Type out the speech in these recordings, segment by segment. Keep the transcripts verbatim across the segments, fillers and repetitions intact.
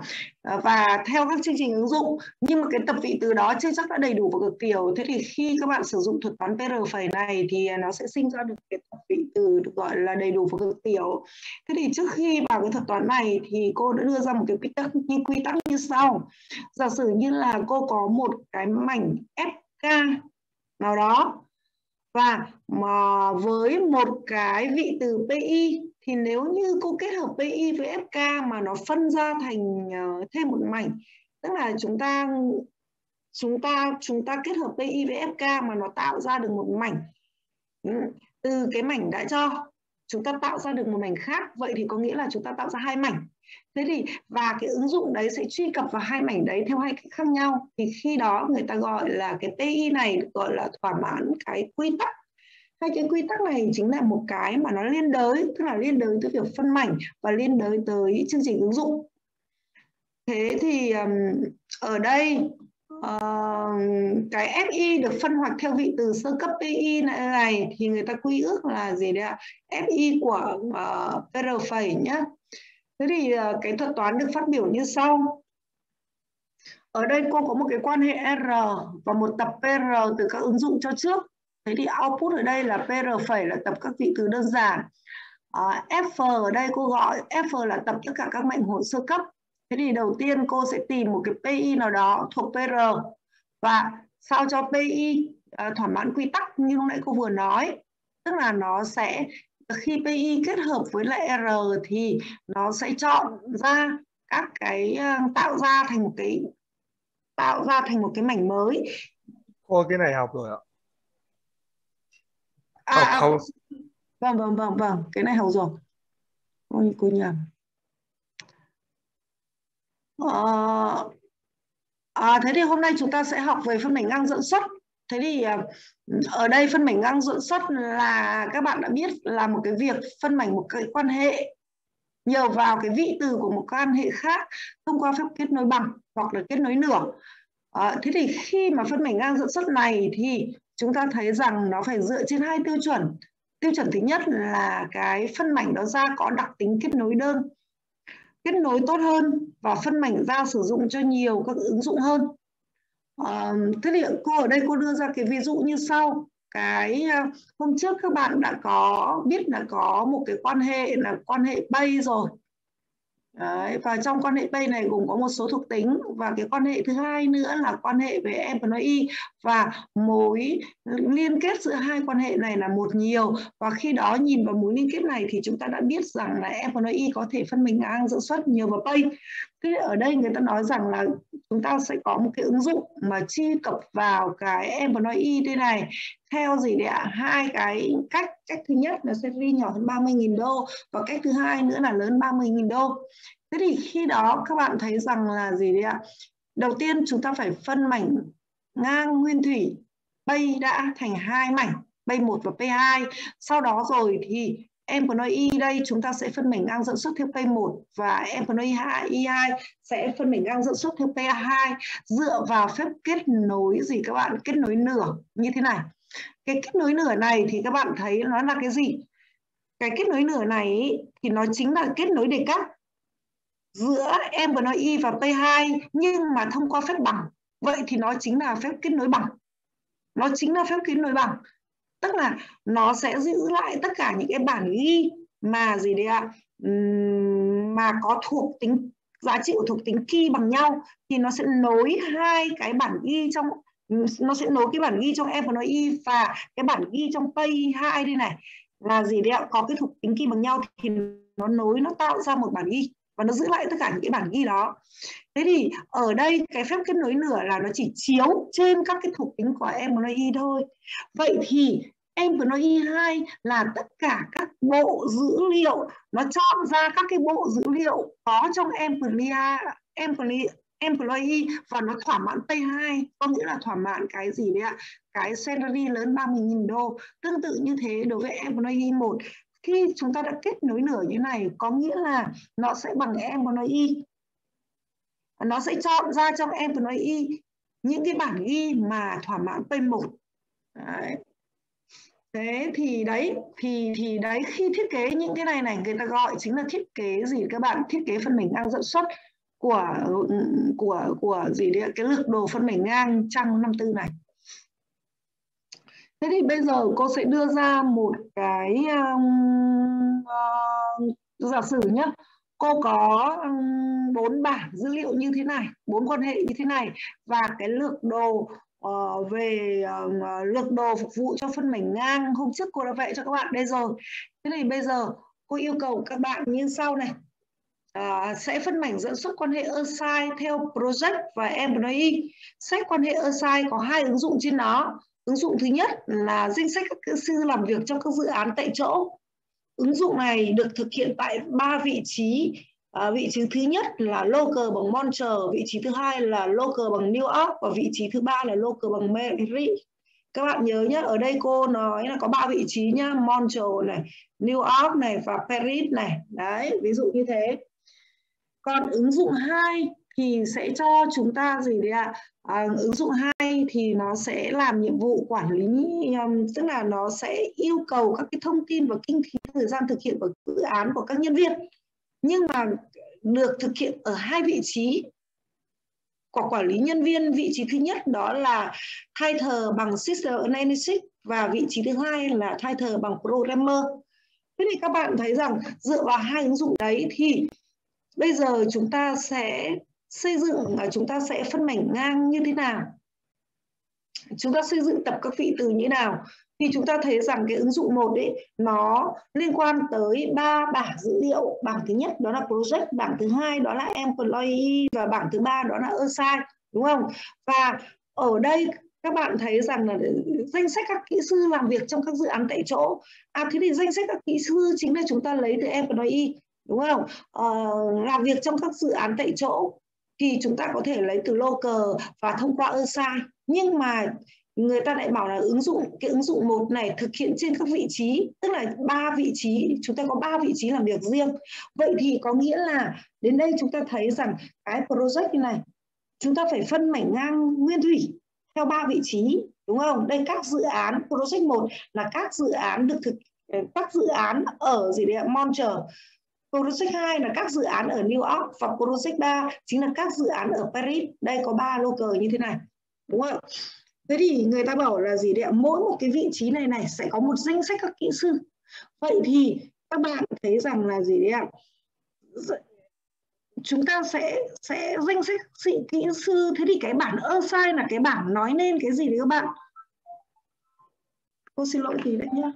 và theo các chương trình ứng dụng, nhưng mà cái tập vị từ đó chưa chắc đã đầy đủ và cực tiểu. Thế thì khi các bạn sử dụng thuật toán pê rờ phẩy này thì nó sẽ sinh ra được cái tập vị từ được gọi là đầy đủ và cực tiểu. Thế thì trước khi vào cái thuật toán này thì cô đã đưa ra một cái quy tắc như quy tắc như sau. Giả sử như là cô có một cái mảnh ép ca nào đó, và mà với một cái vị từ pê i thì nếu như cô kết hợp pê i với ép ca mà nó phân ra thành uh, thêm một mảnh, tức là chúng ta chúng ta chúng ta kết hợp pê i với ép ca mà nó tạo ra được một mảnh, từ cái mảnh đã cho chúng ta tạo ra được một mảnh khác, vậy thì có nghĩa là chúng ta tạo ra hai mảnh. Thế thì và cái ứng dụng đấy sẽ truy cập vào hai mảnh đấy theo hai cách khác nhau, thì khi đó người ta gọi là cái pê i này gọi là thỏa mãn cái quy tắc. Hai cái quy tắc này chính là một cái mà nó liên đới, tức là liên đới tới việc phân mảnh và liên đới tới chương trình ứng dụng. Thế thì um, ở đây uh, cái ép i được phân hoạch theo vị từ sơ cấp pê i này, này thì người ta quy ước là gì đấy ạ? ép i của uh, pê rờ phẩy nhá. Thế thì uh, cái thuật toán được phát biểu như sau. Ở đây cô có một cái quan hệ R và một tập pê rờ từ các ứng dụng cho trước. Thế thì output ở đây là pê rờ phẩy là tập các vị từ đơn giản. Uh, F ở đây cô gọi F là tập tất cả các mệnh hồn sơ cấp. Thế thì đầu tiên cô sẽ tìm một cái pê i nào đó thuộc pê rờ và sao cho pê i uh, thỏa mãn quy tắc như lúc nãy cô vừa nói. Tức là nó sẽ khi pê i kết hợp với lại R thì nó sẽ chọn ra các cái uh, tạo ra thành một cái tạo ra thành một cái mảnh mới. Cô cái này học rồi ạ. À, Học à, không? vâng vâng vâng vâng cái này học rồi. Ôi cô nhầm. Ờ, à, thế thì hôm nay chúng ta sẽ học về phân mảnh ngang dẫn xuất. Thế thì ở đây phân mảnh ngang dẫn xuất là các bạn đã biết là một cái việc phân mảnh một cái quan hệ nhờ vào cái vị từ của một quan hệ khác thông qua phép kết nối bằng hoặc là kết nối nửa. À, thế thì khi mà phân mảnh ngang dẫn xuất này thì chúng ta thấy rằng nó phải dựa trên hai tiêu chuẩn. Tiêu chuẩn thứ nhất là cái phân mảnh đó ra có đặc tính kết nối đơn, kết nối tốt hơn và phân mảnh ra sử dụng cho nhiều các ứng dụng hơn. À, thế thì cô ở đây cô đưa ra cái ví dụ như sau. Cái hôm trước các bạn đã có biết là có một cái quan hệ là quan hệ bay rồi. Đấy, và trong quan hệ P này gồm có một số thuộc tính, và cái quan hệ thứ hai nữa là quan hệ về employee, và mối liên kết giữa hai quan hệ này là một nhiều, và khi đó nhìn vào mối liên kết này thì chúng ta đã biết rằng là employee có thể phân mảnh ngang dẫn xuất nhiều vào P. Thế ở đây người ta nói rằng là chúng ta sẽ có một cái ứng dụng mà truy cập vào cái employee đây này theo gì đấy ạ? Hai cái cách. Cách thứ nhất là series nhỏ hơn ba mươi nghìn đô, và cách thứ hai nữa là lớn ba mươi nghìn đô. Thế thì khi đó các bạn thấy rằng là gì đấy ạ? Đầu tiên chúng ta phải phân mảnh ngang nguyên thủy Bay đã thành hai mảnh, Bay một và P hai. Sau đó rồi thì employee đây chúng ta sẽ phân mảnh ngang dẫn xuất theo P một, và employee E hai sẽ phân mảnh ngang dẫn xuất theo P hai, dựa vào phép kết nối gì các bạn? Kết nối nửa như thế này. Cái kết nối nửa này thì các bạn thấy nó là cái gì? Cái kết nối nửa này ý, thì nó chính là kết nối đề cắt giữa employee và P hai nhưng mà thông qua phép bằng. Vậy thì nó chính là phép kết nối bằng. Nó chính là phép kết nối bằng. Tức là nó sẽ giữ lại tất cả những cái bản ghi mà gì đấy ạ? Mà có thuộc tính giá trị của thuộc tính key bằng nhau, thì nó sẽ nối hai cái bản ghi trong nó sẽ nối cái bản ghi trong employee và cái bản ghi trong P hai đây này là gì đấy ạ? Có cái thuộc tính key bằng nhau thì nó nối, nó tạo ra một bản ghi và nó giữ lại tất cả những cái bản ghi đó. Thế thì ở đây cái phép kết nối nửa là nó chỉ chiếu trên các cái thuộc tính của employee thôi. Vậy thì employee hai là tất cả các bộ dữ liệu, nó chọn ra các cái bộ dữ liệu có trong employee, employee, employee và nó thỏa mãn P hai, có nghĩa là thỏa mãn cái gì đấy ạ? Cái salary lớn ba mươi nghìn đô. Tương tự như thế đối với employee một, khi chúng ta đã kết nối nửa như này có nghĩa là nó sẽ bằng employee, nó sẽ chọn ra trong employee những cái bản ghi mà thỏa mãn P một. Đấy. Thế thì đấy thì thì đấy khi thiết kế những cái này này người ta gọi chính là thiết kế gì các bạn? Thiết kế phân mảnh ngang dẫn xuất. của của của gì đấy, cái lược đồ phân mảnh ngang trong năm tư này. Thế thì bây giờ cô sẽ đưa ra một cái um, uh, giả sử nhé. Cô có bốn um, bảng dữ liệu như thế này, bốn quan hệ như thế này, và cái lược đồ uh, về uh, lược đồ phục vụ cho phân mảnh ngang hôm trước cô đã vẽ cho các bạn đây rồi. Thế thì bây giờ cô yêu cầu các bạn như sau này. À, sẽ phân mảnh dẫn xuất quan hệ assign theo project và employee. Xét quan hệ assign có hai ứng dụng trên nó. Ứng dụng thứ nhất là danh sách các kỹ sư làm việc trong các dự án tại chỗ. Ứng dụng này được thực hiện tại ba vị trí. À, vị trí thứ nhất là local bằng Montreal, vị trí thứ hai là local bằng New York và vị trí thứ ba là local bằng Paris. Các bạn nhớ nhé, ở đây cô nói là có ba vị trí nhá, Montreal này, New York này và Paris này. Đấy, ví dụ như thế. Còn ứng dụng hai thì sẽ cho chúng ta gì đấy ạ? À, ứng dụng hai thì nó sẽ làm nhiệm vụ quản lý, um, tức là nó sẽ yêu cầu các cái thông tin và kinh phí thời gian thực hiện của dự án của các nhân viên, nhưng mà được thực hiện ở hai vị trí của quản lý nhân viên. Vị trí thứ nhất đó là title bằng System Analyst và vị trí thứ hai là title bằng Programmer. Thế thì các bạn thấy rằng dựa vào hai ứng dụng đấy thì bây giờ chúng ta sẽ xây dựng, chúng ta sẽ phân mảnh ngang như thế nào? Chúng ta xây dựng tập các vị từ như thế nào? Thì chúng ta thấy rằng cái ứng dụng một ấy nó liên quan tới ba bảng dữ liệu. Bảng thứ nhất đó là project, bảng thứ hai đó là employee và bảng thứ ba đó là assign, đúng không? Và ở đây các bạn thấy rằng là danh sách các kỹ sư làm việc trong các dự án tại chỗ. À, thế thì danh sách các kỹ sư chính là chúng ta lấy từ employee, đúng không? Ờ, làm việc trong các dự án tại chỗ thì chúng ta có thể lấy từ local và thông qua assign. Nhưng mà người ta lại bảo là ứng dụng cái ứng dụng một này thực hiện trên các vị trí, tức là ba vị trí, chúng ta có ba vị trí làm việc riêng. Vậy thì có nghĩa là đến đây chúng ta thấy rằng cái project như này chúng ta phải phân mảnh ngang nguyên thủy theo ba vị trí, đúng không? Đây các dự án project một là các dự án được thực các dự án ở gì đấy Montreal. Project hai là các dự án ở New York và Project ba chính là các dự án ở Paris. Đây có ba local như thế này, đúng không? Thế thì người ta bảo là gì đấy, mỗi một cái vị trí này này sẽ có một danh sách các kỹ sư. Vậy thì các bạn thấy rằng là gì đấy ạ? Chúng ta sẽ sẽ danh sách kỹ sư. Thế thì cái bảng assign là cái bảng nói nên cái gì đấy các bạn? Cô xin lỗi thì đấy nhá.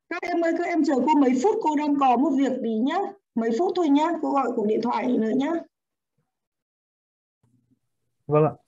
Các em ơi, các em chờ cô mấy phút, cô đang có một việc tí nhá. Mấy phút thôi nhá, cô gọi cuộc điện thoại nữa nhá. Vâng ạ.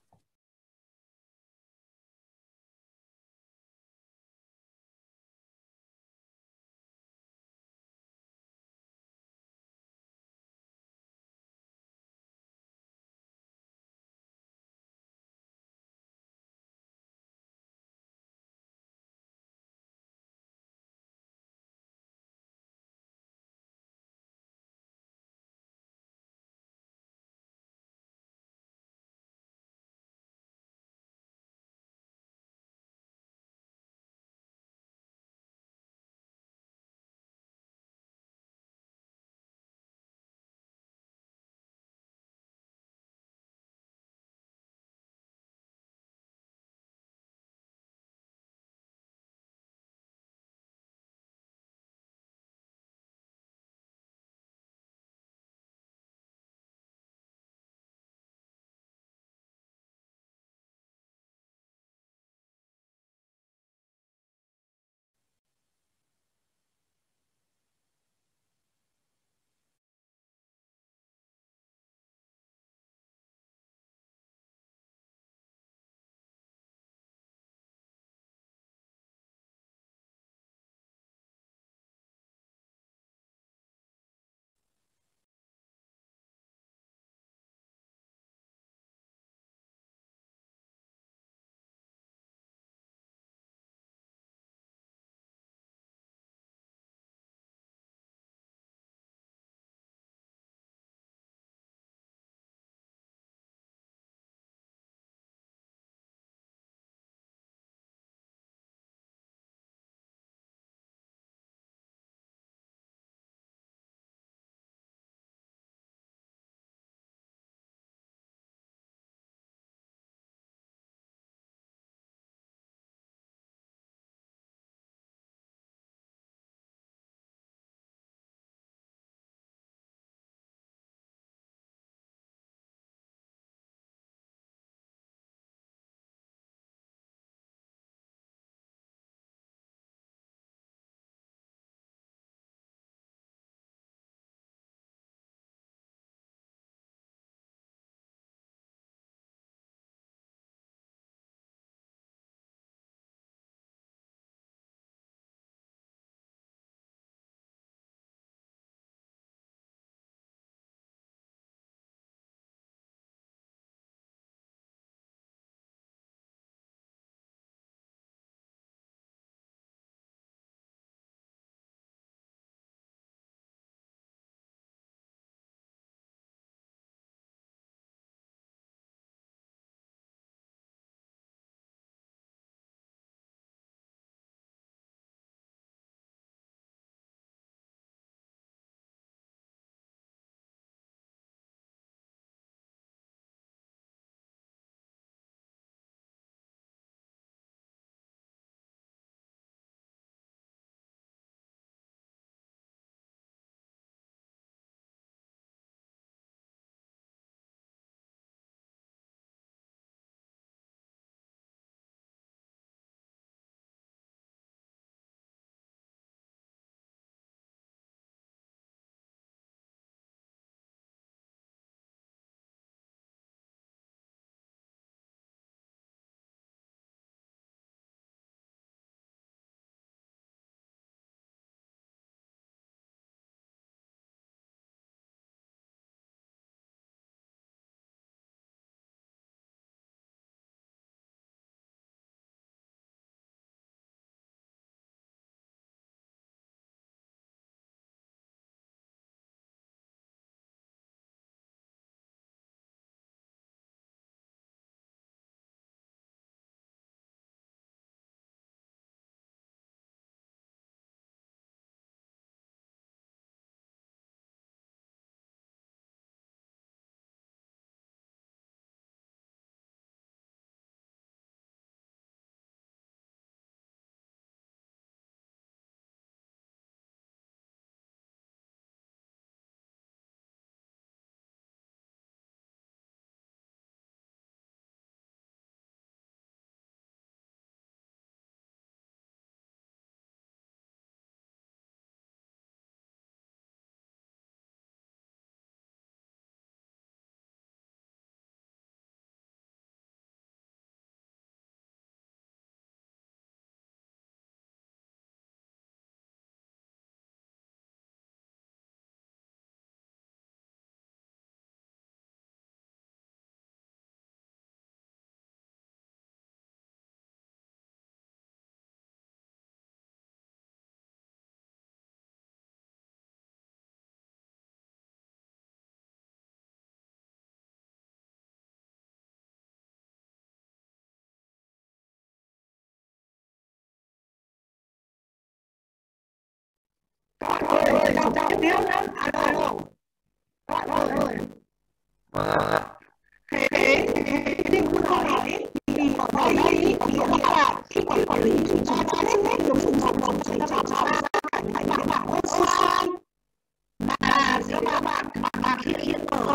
giao tiếp lắm. Alo các bạn ơi. Thế thế thì muốn hỏi thì ở đây thì nghĩa là khi quản lý chúng ta đã hết được dùng dòng dòng chúng ta phải cho ra cảnh các bạn bảo ơi sai mà gì các bạn mà khi khi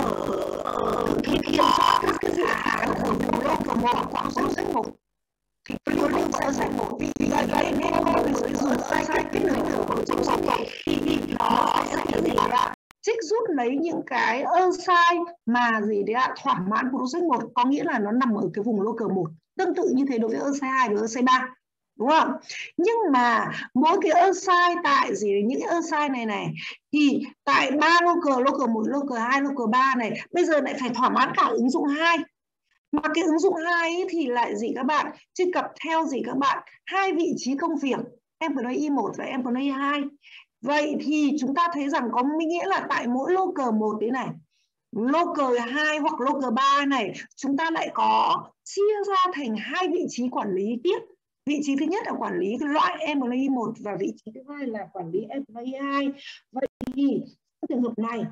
ở khi khi cho các cái dự án ở vùng local một quảng trong danh mục thì tôi định sẽ danh mục vì vậy vậy nên tôi sẽ dùng sai sai cái nửa của trong dòng này thì nó sẽ là gì ạ? Trích rút lấy những cái ơ sai mà gì đấy ạ, thỏa mãn project một, có nghĩa là nó nằm ở cái vùng local một. Tương tự như thế đối với ơ sai hai và ơ sai ba, đúng không? Nhưng mà mỗi cái ơ sai tại gì đấy, những cái ơ sai này này thì tại ba local, local một, local hai, local ba này bây giờ lại phải thỏa mãn cả ứng dụng hai. Mà cái ứng dụng hai ấy thì lại gì các bạn? Truy cập theo gì các bạn? Hai vị trí công việc, employee một và employee hai. Vậy thì chúng ta thấy rằng có nghĩa là tại mỗi local một đấy này, local hai hoặc local ba này, chúng ta lại có chia ra thành hai vị trí quản lý tiếp. Vị trí thứ nhất là quản lý cái loại employee một và vị trí thứ hai là quản lý employee hai. Vậy thì trong trường hợp này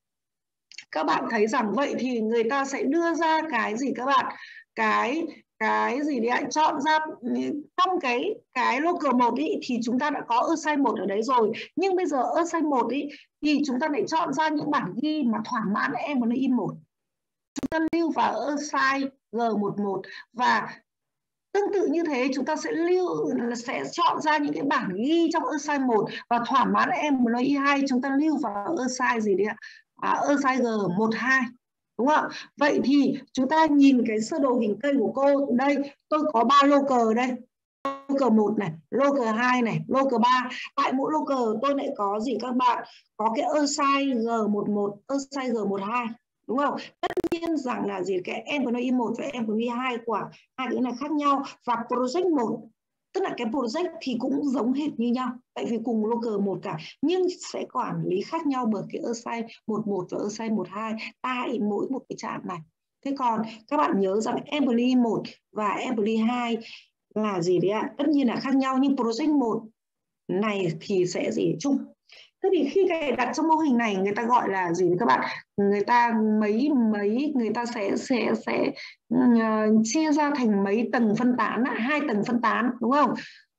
các bạn thấy rằng vậy thì người ta sẽ đưa ra cái gì các bạn? Cái cái gì đấy, chọn ra trong cái cái local một ý, thì chúng ta đã có assign một ở đấy rồi, nhưng bây giờ assign một ý, thì chúng ta lại chọn ra những bản ghi mà thỏa mãn employee một, chúng ta lưu vào assign G mười một và tương tự như thế chúng ta sẽ lưu sẽ chọn ra những cái bản ghi trong assign một và thỏa mãn employee hai, chúng ta lưu vào assign gì đấy ạ? À, assign G mười hai, đúng không? Vậy thì chúng ta nhìn cái sơ đồ hình cây của cô đây, tôi có ba local đây, local một này, local hai này, local ba. Tại mỗi local tôi lại có gì các bạn? Có cái assign G mười một, assign G mười hai, đúng không? Tất nhiên rằng là gì, cái employee một và employee hai của hai cái này khác nhau, và project một tức là cái project thì cũng giống hệt như nhau, tại vì cùng local một cả, nhưng sẽ quản lý khác nhau bởi cái assign mười một và assign mười hai tại mỗi một cái trạm này. Thế còn các bạn nhớ rằng employee một và employee hai là gì đấy ạ? Tất nhiên là khác nhau, nhưng project một này thì sẽ gì chung. Thế thì khi cài đặt trong mô hình này người ta gọi là gì các bạn? Người ta mấy mấy người ta sẽ sẽ sẽ uh, chia ra thành mấy tầng phân tán, hai tầng phân tán, đúng không?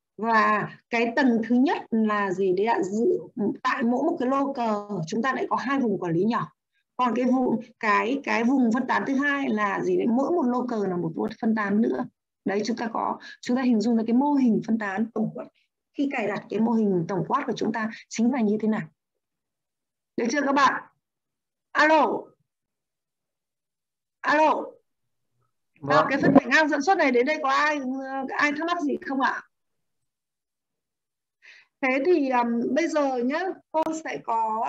Và cái tầng thứ nhất là gì đấy ạ? Tại mỗi một cái local chúng ta lại có hai vùng quản lý nhỏ. Còn cái vùng cái cái vùng phân tán thứ hai là gì đấy? Mỗi một local là một vùng phân tán nữa. Đấy, chúng ta có chúng ta hình dung là cái mô hình phân tán tổng quát. Khi cài đặt cái mô hình tổng quát của chúng ta chính là như thế nào? Được chưa các bạn? Alo. Alo. Nào, cái phân mảnh ngang dẫn xuất này đến đây có ai ai thắc mắc gì không ạ? Thế thì um, bây giờ nhé, cô sẽ có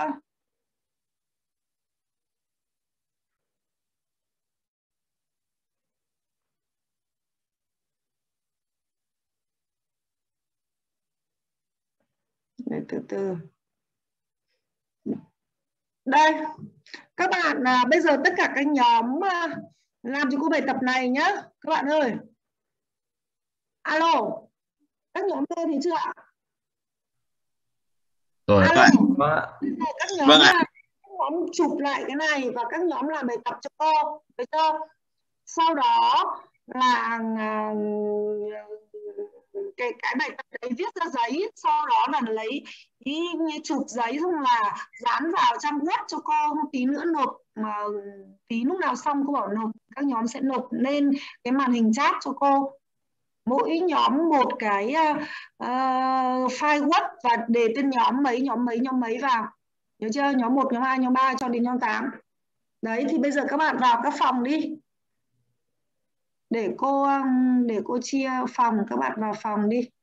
để từ từ. Đây, các bạn à, bây giờ tất cả các nhóm à, làm cho cô bài tập này nhé, các bạn ơi. Alo, các nhóm nghe thì chưa ạ? Rồi. Alo, vâng. các nhóm Vâng ạ. là các nhóm chụp lại cái này và các nhóm làm bài tập cho cô, được chưa? Sau đó là cái cái bài tập đấy viết ra giấy, sau đó là lấy ý, chụp giấy xong là dán vào trong Word cho cô, tí nữa nộp, mà tí lúc nào xong cô bảo nộp, các nhóm sẽ nộp lên cái màn hình chat cho cô, mỗi nhóm một cái uh, file Word và để tên nhóm mấy nhóm mấy nhóm mấy vào, nhớ chưa? Nhóm một, nhóm hai, nhóm ba cho đến nhóm tám. Đấy thì bây giờ các bạn vào các phòng đi, để cô để cô chia phòng, các bạn vào phòng đi.